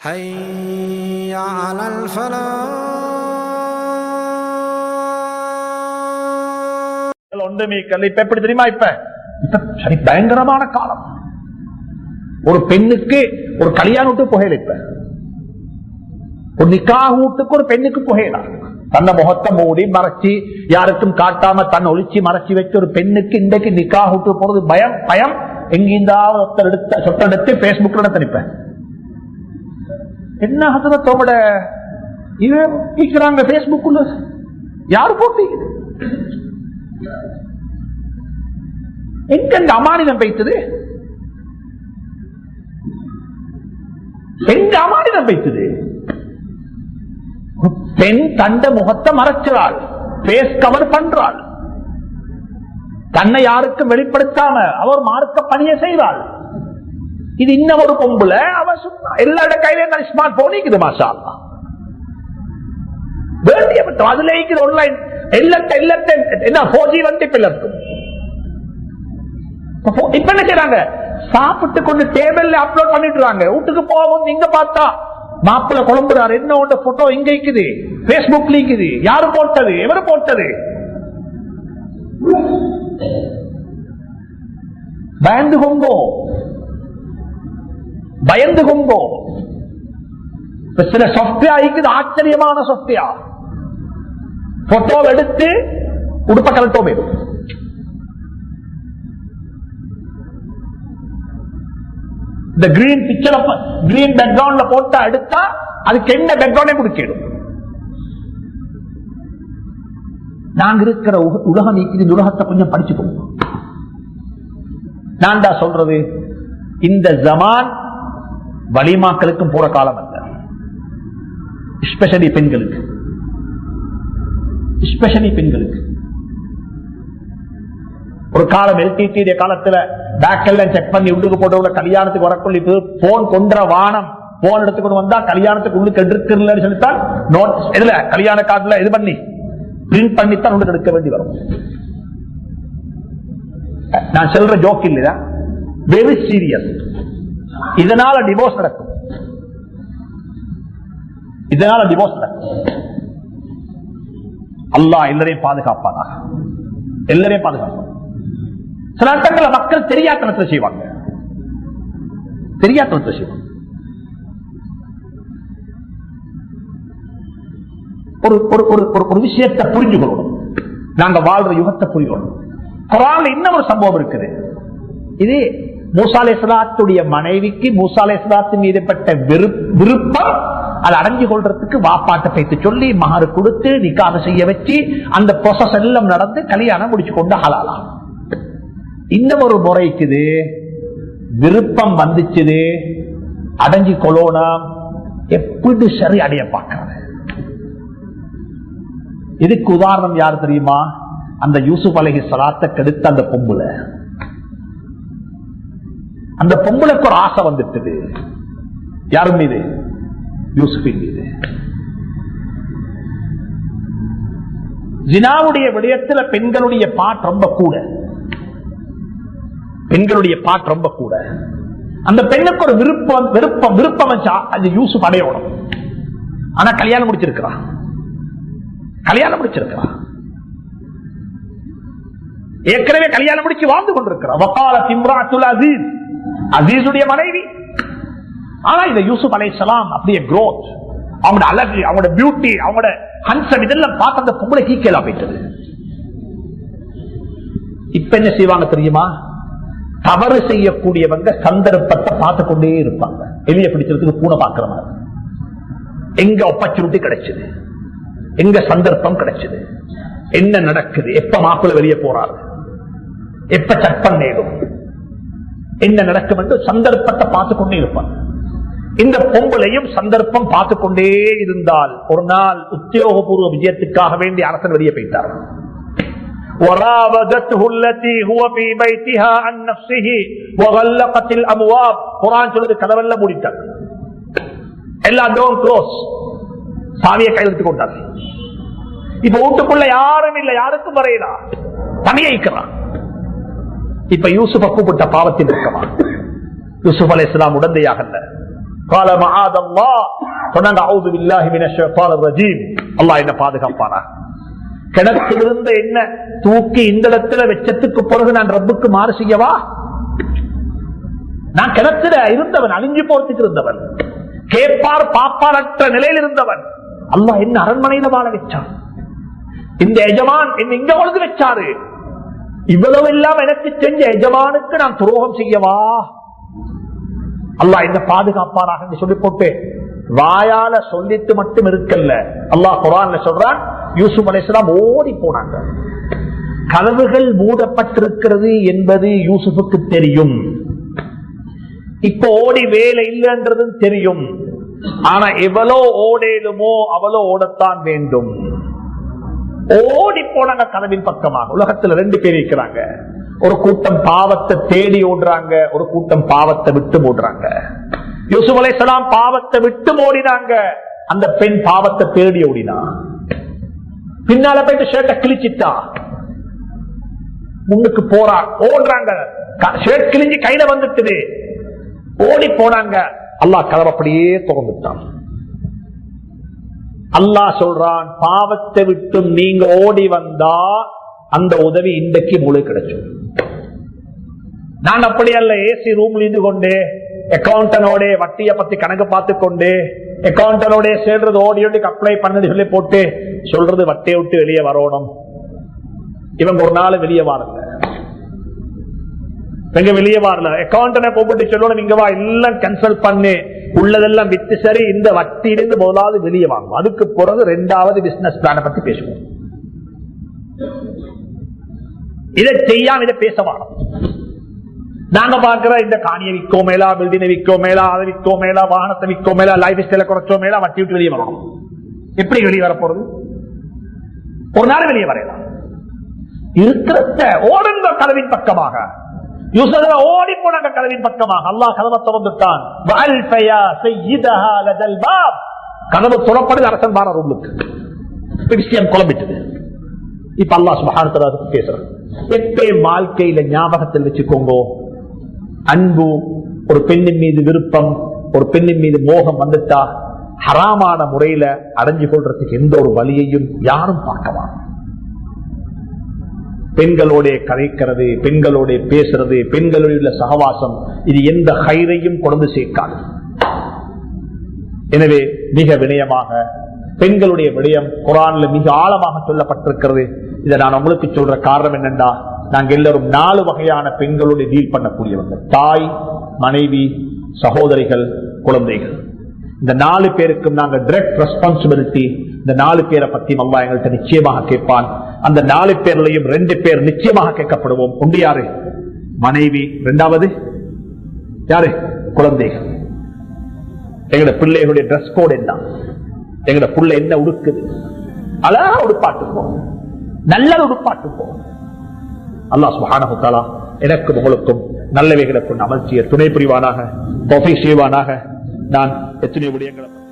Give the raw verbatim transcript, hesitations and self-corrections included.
حي على الفلاح. ஒன்றுமே கல்லை இப்ப எப்படி தெரியுமா? இப்ப சரி பயங்கரமான காலம். ஒரு பெண்ணுக்கு ஒரு கல்யாண வீட்டு புகையில, இப்ப ஒரு நிக்காஹ் வீட்டுக்கு ஒரு பெண்ணுக்கு புகையலாம். தன்னை முகத்தை மூடி மறைச்சி யாருக்கும் காட்டாம தன்னை ஒளிச்சு மறைச்சி வச்ச ஒரு பெண்ணுக்கு இன்றைக்கு நிக்காஹ் வீட்டு போறது பயம் பயம். எங்கிருந்தாவது ஒருத்தர் எடுத்த சொத்த எடுத்து பேஸ்புக்ல தனிப்பேன். என்ன தோட இவங்க பேஸ்புக்ல யாரு போட்டு எங்க அமானிதம் வைத்தது? எங்க அமானிதம் வைத்தது? பெண் தண்ட முகத்தை மறைச்சாள், பேஸ் கவர் பண்றாள், தன்னை யாருக்கும் வெளிப்படுத்தாம அவர் மார்க்க பணியை செய்வாள். இது இன்னும் ஒரு பொம்புல அவ எல்லா கையில ஸ்மார்ட் போன் இருக்குது. மாஷா அல்லாஹ் அதுல ஆன்லைன் எல்லாத்த எல்லாத்த என்ன ஃபோர் ஜி வந்து இப்ப இருக்கும். இப்ப என்ன செய்றாங்க? சாப்பிட்டு கொண்டு டேபிள்ல அப்லோட் பண்ணிடுறாங்க. வீட்டுக்கு போகும் இங்க பார்த்தா மாப்பிள்ள குழம்புறாரு, என்ன ஒன்று போட்டோ இங்க இருக்குது, பேஸ்புக்ல இருக்குது. யாரு போட்டது? எவரு போட்டது? பயந்து கொண்டோ பயந்து கொண்டோ சில சாஃப்ட்வேர் இருக்குது, ஆச்சரியமான சாஃப்ட்வேர். போட்டோ எடுத்து உடுப்ப கலட்டோ வேணும். இந்த கிரீன் பிக்சர் கிரீன் பேக்ரவுண்ட்ல போட்டா எடுத்தா அதுக்கு என்ன பேக்ரவுண்டே கொடுக்கணும். நாங்க இருக்கிற உலகம் இந்த உலகத்தை கொஞ்சம் படிச்சுக்கோங்க. நான் தான் சொல்றது, இந்த ஜமான் வலிமாக்களுக்கும் போற காலம் அல்ல, எஸ்பெஷலி பெண்களுக்கு. எஸ்பெஷலி பெண்களுக்கு ஒரு காலம் எல்டிடி காலத்துல பேக் எல்லாம் செக் பண்ணி உள்ளுக்கு போட்டு கல்யாணத்துக்கு வரக்குள்ள போன் கொண்ட வானம் போன் எடுத்துக்கொண்டு வந்தா கல்யாணத்துக்கு உள்ளுக்கு எடுக்கிறதுன்னு சொல்லித்தான் நோட் இதுல கல்யாண கார்டுல இது பண்ணி பிரிண்ட் பண்ணித்தான் உள்ளுக்கு எடுக்க வேண்டி வரும். நான் சொல்ற ஜோக் இல்லையா, வெரி சீரியஸ். இதனால டிவோர்ஸ் நடக்கும், இதனால டிவோர்ஸ் நடக்கும். அல்லாஹ் எல்லாரையும் பாதுகாப்பானா, எல்லாரையும் பாதுகாப்பான். சில அர்த்தங்களை மக்கள் தெரியாத்தனத்தை செய்வாங்க, தெரியாத்தனத்தை செய்வாங்க. ஒரு ஒரு விஷயத்தை புரிஞ்சு கொள்ளணும். நாங்க வாழ்ற யுகத்தை புரிஞ்சுக்கணும். குர்ஆன்ல இன்னும் ஒரு சம்பவம் இருக்குது. இது மூசா அலைஹிஸ்ஸலாத்துடைய மனைவிக்கு மூசா அலைஹிஸ்ஸலாத்து மீது பட்ட விருப்பம் அதை அடைஞ்சு கொள்றதுக்கு வாப்பாட்ட பேசி சொல்லி மஹர் கொடுத்து நிக்காஹ் செய்ய வச்சு அந்த ப்ராசஸ் எல்லாம் நடந்து கல்யாணம் முடிச்சு கொண்டு ஹலாலா. இன்னும் ஒரு முறைக்குது விருப்பம் வந்துச்சுது அடைஞ்சு கொள்ளணும். எப்படி சரி அடைய பார்க்கிறது? இதுக்கு உதாரணம் யார் தெரியுமா? அந்த யூசுப் அலைஹிஸ்ஸலாத்தை கெடுத்த அந்த பொம்புல. அந்த பொம்புளுக்கு ஒரு ஆசை வந்துட்டது. யாரும் மீது? யூசுஃபின் மீது. ஜினாவுடைய விடயத்தில் பெண்களுடைய பாட் ரொம்ப கூட, பெண்களுடைய பாட் ரொம்ப கூட. அந்த பெண்ணுக்கு ஒரு விருப்பம் விருப்பம் விருப்பம் வச்சா அது யூசுப் அடையணும். ஆனா கல்யாணம் முடிச்சிருக்கிறான், கல்யாணம் முடிச்சிருக்கிறான், ஏற்கனவே கல்யாணம் முடிச்சு வாழ்ந்து கொண்டிருக்கிறான். வகாலத் இம்ராத்துல் அஸீஸ், அஸீஸுடைய மனைவி. ஆனா இந்த யூசுப் அலைஹிஸ்ஸலாம் அப்படியே growth, அவங்களோட அழகு, அவங்களோட பியூட்டி, அவங்களோட ஹன்சம் இதெல்லாம் பார்த்து அந்த பொம்பளை கீக்கலா போயிட்டது. இப்ப என்ன செய்வாங்க தெரியுமா? தவறு செய்யக்கூடியவங்க சந்தர்ப்பத்தை பார்த்து கொண்டே இருப்பாங்க. எலிய பிடிக்கிறதுக்கு பூனை பார்க்கிற மாதிரி. எங்க ஆப்பர்ச்சுனிட்டி கிடைச்சது, எங்க சந்தர்ப்பம் கிடைச்சது, என்ன நடக்குது, எப்ப மாப்பிள்ளை வெளியே போறாரு, எப்ப சட்டம் நேரும், என்ன நடக்கும் என்று சந்தர்ப்பத்தை பார்த்து கொண்டே இருப்பாங்க. இந்த பொம்பளையும் சந்தர்ப்பம் பார்த்து கொண்டே இருந்தால் ஒரு நாள் உத்தியோகபூர்வ விஜயத்துக்காக வேண்டி அரசன் வெளியே போயிட்டார். وراودته التي هو في بيتها عن نفسه وغلقت الابواب. குர்ஆன் சொல்லுது கதவெல்லாம் மூடிட்டாங்க, எல்லா டோர் க்ளோஸ், சாவியை கையில் எடுத்துக் கொண்டார். இப்ப வீட்டுக்குள்ள யாரும் இல்ல, யாருக்கும் வரையலா, தனியே இருக்கிறான். இப்ப யூசுப் கூப்பிட்ட பாவத்தில் இருக்கமா? யூசுப் அலைஹிஸ்ஸலாம் உடந்தையாக قال معاذ الله சொன்னாங்க அஊது பில்லாஹி மினஷ் ஷைத்தானிர் ரஜீம். அல்லாஹ் என்ன பாதுகாப்பானா. கிணத்திலிருந்த என்ன தூக்கி இந்த இடத்துல வெச்சத்துக்கு பிறகு நான் ரப்புக்கு மாறு செய்யவா? நான் கிணத்துல இருந்தவன், அழிஞ்சு போறதுக்கு இருந்தவன், கேட்பார் பாப்பாரற்ற நிலையில் இருந்தவன். அல்லாஹ் என்ன அரண்மனையில வாழ வச்சான். இந்த எஜமான் என்ன இங்க கொண்டு வச்சாரு. இவ்வளவு எல்லாம் எனக்கு செஞ்ச எஜமானுக்கு நான் துரோகம் செய்யவா? அல்லாஹ் என்ன பாதுகாப்பானாக என்று சொல்லி போட்டு வாயால சொல்லிட்டு மட்டும் இருக்கல்ல. அல்லாஹ் குர்ஆன்ல சொல்றான், யூசுப் அலைஹிஸ்ஸலாம் ஓடி போனாங்க. கதவுகள் மூடப்பட்டிருக்கிறது என்பது யூசுஃபுக்கு தெரியும். இப்ப ஓடி வேலை இல்லைன்றது தெரியும். ஆனா எவ்வளோ ஓடேலுமோ அவ்வளோ ஓடத்தான் வேண்டும். ஓடி போனாங்க கதவின் பக்கமாக. உலகத்துல ரெண்டு பேர் இருக்கிறாங்க. ஒரு கூட்டம் பாவத்தை தேடி ஓடுறாங்க, ஒரு கூட்டம் பாவத்தை விட்டு ஓடுறாங்க. யூசுப் அலைஹிஸ்ஸலாம் பாவத்தை விட்டு ஓடினாங்க. அந்த பெண் பாவத்தை தேடி ஓடினா. பின்னால போயிட்டு ஷர்ட்டை கிழிச்சிட்டா. முன்னுக்கு போறா, ஓடுறாங்க. ஷர்ட் கிழிஞ்சு கையில வந்துட்டுது. ஓடி போனாங்க. அல்லாஹ் கதவை அப்படியே திறந்துட்டான். அல்லாஹ் சொல்றான், பாவத்தை விட்டு நீங்க ஓடி வந்தா அந்த உதவி இன்றைக்கு உங்களுக்கு கிடைக்கும். நான் அப்படி அல்ல, ஏசி ரூம்ல இருந்து கொண்டு அக்கௌண்டனோட வட்டிய பத்தி கணக்கு பார்த்து கொண்டு அக்கௌண்டனோட சேர்றது ஓடி ஓடி அப்ளை பண்ணி சொல்லி போட்டு சொல்றது வட்டியை விட்டு வெளியே வரணும். இவங்க ஒரு நாள் வெளியே வரல. எங்க வெளியே வரல. அக்கௌண்டனை கூப்பிட்டு சொல்லணும், இங்க வா, எல்லாம் கேன்சல் பண்ணி உள்ளதெல்லாம் வித்து சரி இந்த வட்டியிலிருந்து முதலாவது வெளியே வாங்கும். அதுக்கு பிறகு ரெண்டாவது பிசினஸ் பிளான பத்தி பேசுவோம். இதை செய்யாம இதை பேச வாரம். நாங்க பாக்குற இந்த காணியை விற்கோ மேலா, பில்டிங்கை விற்கோ மேலா, அதை விற்கோ மேலா, வாகனத்தை விற்கோ மேலா, லைஃப் ஸ்டைல குறைச்சோ மேலா, வட்டி விட்டு வெளியே வரணும். எப்படி வெளியே வர போறது? ஒரு நாள் வெளியே வரையலாம். இருக்கிற ஓடுங்க கதவின் பக்கமாக. யூசுப் ஓடி போனாங்க கதவின் பக்கமாக. அல்லாஹ் கதவை திறந்துட்டான். கதவு துறப்படுது. அரசன் வார ரூமுக்கு விஷயம் குழம்பிட்டது. இப்ப அல்லாஹ் சுப்ஹானஹு வ தஆலா பேசுறான். எப்பயும் வாழ்க்கையில ஞாபகத்தில் வச்சுக்கோங்க, அன்பு, ஒரு பெண்ணின் மீது விருப்பம், ஒரு பெண்ணின் மீது மோகம் வந்துட்டா ஹராமான முறையில அடைஞ்சு கொள்றதுக்கு எந்த ஒரு வழியையும் யாரும் பார்க்கலாம். பெண்களோட கதைக்கிறது, பெண்களோட பேசுறது, பெண்களோட உள்ள சகவாசம், இது எந்த ஹைரையும் கொண்டு சேர்க்காது. எனவே மிக வினயமாக பெண்களுடைய விடயம் குர்ஆன்ல மிக ஆழமாக சொல்லப்பட்டிருக்கிறது. இதை நான் உங்களுக்கு சொல்ற காரணம் என்னன்னா, நாங்க எல்லாரும் நாலு வகையான பெண்களோட டீல் பண்ணக்கூடியவங்க. தாய், மனைவி, சகோதரிகள், குழந்தைகள். இந்த நாலு பேருக்கும் நாங்க டைரக்ட் ரெஸ்பான்சிபிலிட்டி. இந்த நாலு பேரை பத்தி அல்லாஹ் எங்கள்கிட்ட நிச்சயமாக கேட்பான். அந்த நாலு பேர்லையும் ரெண்டு பேர் நிச்சயமாக கேட்கப்படுவோம். ஒன்று யாரு? மனைவி. இரண்டாவது யாரு? குழந்தைகள். எங்கட பிள்ளைகளுடைய டிரெஸ் கோட் என்ன? எங்கட புள்ள என்ன உடுக்குது? அழகா உடுப்பாட்டுப்போம், நல்ல உடுப்பாட்டுப்போம். அல்லாஹ் சுப்ஹானஹு வ தஆலா எனக்கும் உங்களுக்கும் நல்லவைகளை கொண்டு அமல் செய்ய துணை புரிவானாக, தௌஃபீக் செய்வானாக. நான் எத்தனை விடயங்களை